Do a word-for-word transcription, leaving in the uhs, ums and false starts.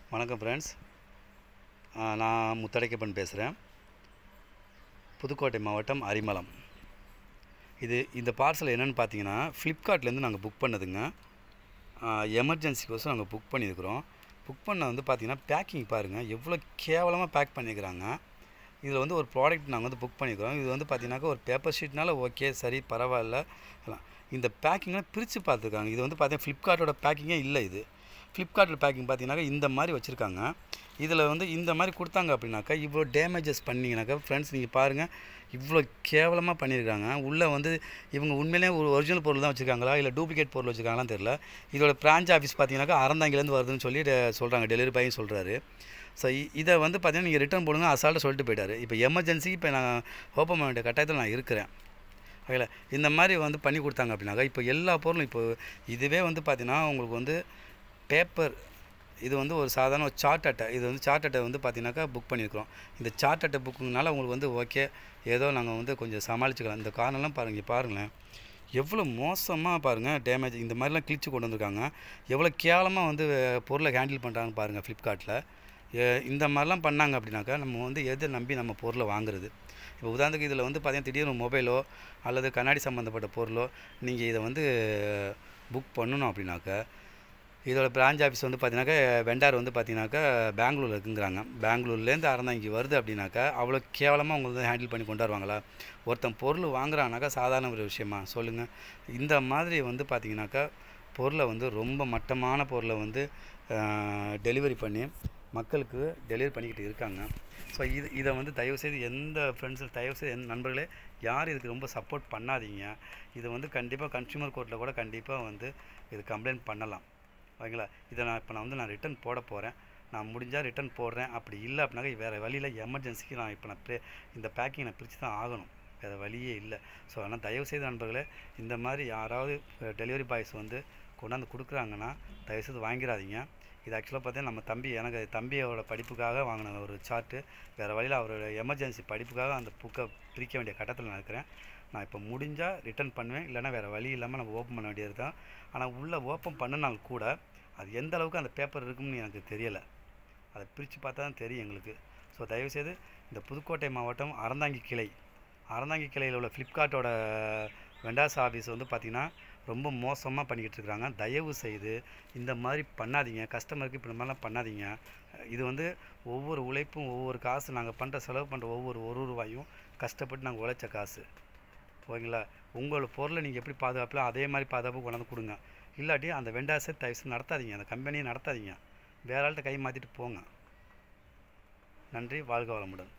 வணக்கம் ஃப்ரெண்ட்ஸ், நான் முத்தடைக்கப்பன் பேசுகிறேன். புதுக்கோட்டை மாவட்டம் அரிமளம். இது இந்த பார்சல் என்னென்னு பார்த்தீங்கன்னா, ஃப்ளிப்கார்ட்லேருந்து நாங்கள் புக் பண்ணதுங்க. எமர்ஜென்சிக்கோசம் நாங்கள் புக் பண்ணியிருக்கிறோம். புக் பண்ண வந்து பார்த்திங்கன்னா, பேக்கிங் பாருங்கள் எவ்வளோ கேவலமாக பேக் பண்ணியிருக்கிறாங்க. இதில் வந்து ஒரு ப்ராடக்ட் நாங்கள் வந்து புக் பண்ணியிருக்கிறோம். இது வந்து பார்த்திங்கனாக்கா ஒரு பேப்பர் ஷீட்னால ஓகே, சரி, பரவாயில்ல. இந்த பேக்கிங்லாம் பிரித்து பார்த்துருக்காங்க. இது வந்து பார்த்தீங்கன்னா ஃப்ளிப்கார்ட்டோட பேக்கிங்கே இல்லை. இது ஃப்ளிப்கார்ட்டில் பேக்கிங் பார்த்தீங்கன்னாக்கா இந்த மாதிரி வச்சுருக்காங்க. இதில் வந்து இந்த மாதிரி கொடுத்தாங்க அப்படின்னாக்கா இவ்வளோ டேமேஜஸ் பண்ணிங்கனாக்கா ஃப்ரெண்ட்ஸ் நீங்கள் பாருங்கள், இவ்வளோ கேவலமாக பண்ணியிருக்காங்க. உள்ளே வந்து இவங்க உண்மையிலே ஒரு ஒரிஜினல் பொருள் தான் வச்சுருக்காங்களா இல்லை டூப்ளிகேட் பொருள் வச்சுருக்காங்களான்னு தெரியல. இதோட பிரான்ச் ஆஃபீஸ் பார்த்தீங்கன்னாக்கா அறந்தாங்கிலேருந்து வருதுன்னு சொல்லி சொல்கிறாங்க, டெலிவரி பாயும் சொல்கிறாரு. ஸோ இதை வந்து பார்த்தீங்கன்னா நீங்கள் ரிட்டர்ன் போடுங்க அசால்ட்டாக சொல்லிட்டு போயிட்டார். இப்போ எமர்ஜென்சி இப்போ நான் ஓப்பன் பண்ண வேண்டிய கட்டாயத்தில் நான் இருக்கிறேன். ஓகேல, இந்த மாதிரி வந்து பண்ணி கொடுத்தாங்க அப்படின்னாக்கா இப்போ எல்லா பொருளும் இப்போ இதுவே வந்து பார்த்தீங்கன்னா உங்களுக்கு வந்து பேப்பர், இது வந்து ஒரு சாதாரண ஒரு சார்ட் அட்டை. இது வந்து சார்ட் அட்டை வந்து பார்த்தீங்கன்னாக்கா புக் பண்ணியிருக்கிறோம். இந்த சார்ட் அட்டை புக்குனால உங்களுக்கு வந்து ஓகே, ஏதோ நாங்கள் வந்து கொஞ்சம் சமாளிச்சுக்கலாம். இந்த காரணம்லாம் பாருங்கள், பாருங்களேன் எவ்வளோ மோசமாக பாருங்கள் டேமேஜ் இந்த மாதிரிலாம் கிழிச்சு கொண்டு வந்திருக்காங்க. எவ்வளோ கேவலமாக வந்து பொருளை ஹேண்டில் பண்ணுறாங்கன்னு பாருங்கள் ஃப்ளிப்கார்ட்டில். இந்த மாதிரிலாம் பண்ணாங்க அப்படின்னாக்கா நம்ம வந்து எதை நம்பி நம்ம பொருளை வாங்குறது. இப்போ உதாரணத்துக்கு இதில் வந்து பார்த்திங்கன்னா திடீர்னு மொபைலோ அல்லது கண்ணாடி சம்மந்தப்பட்ட பொருளோ நீங்கள் இதை வந்து புக் பண்ணணும் அப்படின்னாக்கா இதோட பிரான்ச் ஆஃபீஸ் வந்து பார்த்தீங்கன்னாக்கா வெண்டார் வந்து பார்த்தீங்கன்னாக்கா பெங்களூரில் இருக்குங்கிறாங்க. பெங்களூர்லேருந்து அறந்தாங்கி வருது அப்படின்னாக்கா அவ்வளோ கேவலமாக அவங்க வந்து ஹேண்டில் பண்ணி கொண்டு வருவாங்களா? ஒருத்தன் பொருள் வாங்குறானாக்கா சாதாரண ஒரு விஷயமா சொல்லுங்கள். இந்த மாதிரி வந்து பார்த்திங்கனாக்கா பொருளை வந்து ரொம்ப மட்டமான பொருளை வந்து டெலிவரி பண்ணி மக்களுக்கு டெலிவரி பண்ணிக்கிட்டு இருக்காங்க. ஸோ இது இதை வந்து தயவுசெய்து எந்த ஃப்ரெண்ட்ஸு தயவுசெய்து எந்த நண்பர்களே யார் இதுக்கு ரொம்ப சப்போர்ட் பண்ணாதீங்க. இதை வந்து கண்டிப்பாக கன்சியூமர் கோர்ட்டில் கூட கண்டிப்பாக வந்து இது கம்ப்ளைண்ட் பண்ணலாம். ஓகேங்களா? இதை நான் இப்போ நான் வந்து நான் ரிட்டன் போட போகிறேன். நான் முடிஞ்சால் ரிட்டன் போடுறேன். அப்படி இல்லை அப்படின்னாக்கா வேறு வழியில் எமர்ஜென்சிக்கு நான் இப்போ நான் பே இந்த பேக்கிங் நான் பிரித்து தான் ஆகணும். வேறு வழியே இல்லை. ஸோ அதனால் தயவுசெய்து நண்பர்களே இந்த மாதிரி யாராவது டெலிவரி பாய்ஸ் வந்து கொண்டாந்து கொடுக்குறாங்கன்னா தயவுசெய்து வாங்கிடாதீங்க. இது ஆக்சுவலாக பார்த்தீங்கன்னா நம்ம தம்பி எனக்கு தம்பியோட படிப்புக்காக வாங்கின ஒரு சார்ட்டு. வேறு வழியில் அவரோட எமர்ஜென்சி படிப்புக்காக அந்த புக்கை பிரிக்க வேண்டிய கட்டத்தில் நான் இருக்கிறேன். நான் இப்போ முடிஞ்சால் ரிட்டன் பண்ணுவேன், இல்லைனா வேறு வழி இல்லாமல் நம்ம ஓப்பன் பண்ண வேண்டியது தான். ஆனால் உள்ளே ஓப்பன் பண்ணினால் கூட அது எந்த அளவுக்கு அந்த பேப்பர் இருக்குன்னு எனக்கு தெரியலை. அதை பிரித்து பார்த்தா தான் தெரியும் எங்களுக்கு. ஸோ தயவுசெய்து இந்த புதுக்கோட்டை மாவட்டம் அறந்தாங்கி கிளை அறந்தாங்கி கிளையில் உள்ள ஃப்ளிப்கார்ட்டோட வெண்டார்ஸ் ஆஃபீஸ் வந்து பார்த்திங்கன்னா ரொம்ப மோசமாக பண்ணிக்கிட்டு இருக்கிறாங்க. தயவு செய்து இந்த மாதிரி பண்ணாதீங்க. கஸ்டமருக்கு இப்படி மாதிரிலாம் பண்ணாதீங்க. இது வந்து ஒவ்வொரு உழைப்பும் ஒவ்வொரு காசு நாங்கள் பண்ணுற செலவு பண்ணுற ஒவ்வொரு ஒரு ரூபாயும் கஷ்டப்பட்டு நாங்கள் உழைச்ச காசு. ஓகேங்களா? உங்களோட பொருளை நீங்கள் எப்படி பாதுகாப்பலாம் அதே மாதிரி பாதுகாப்பு கொண்டாந்து கொடுங்க. இல்லாட்டி அந்த வெண்டார்ஸை தயவுசெய்து நடத்தாதீங்க, அந்த கம்பெனியை நடத்தாதீங்க. வேற ஆள்கிட்ட கை மாற்றிட்டு போங்க. நன்றி, வாழ்க வளமுடன்.